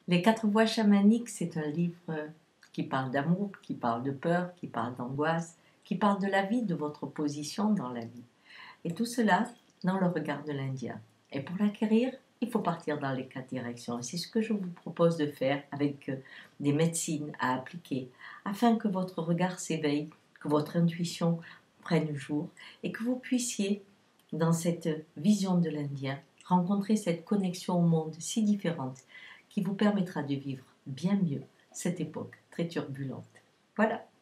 Les quatre voies chamaniques, c'est un livre qui parle d'amour, qui parle de peur, qui parle d'angoisse, qui parle de la vie, de votre position dans la vie. Et tout cela dans le regard de l'Indien. Et pour l'acquérir, il faut partir dans les quatre directions. Et c'est ce que je vous propose de faire avec des médecines à appliquer, afin que votre regard s'éveille, que votre intuition prenne jour et que vous puissiez, dans cette vision de l'Indien, rencontrer cette connexion au monde si différente qui vous permettra de vivre bien mieux cette époque très turbulente. Voilà.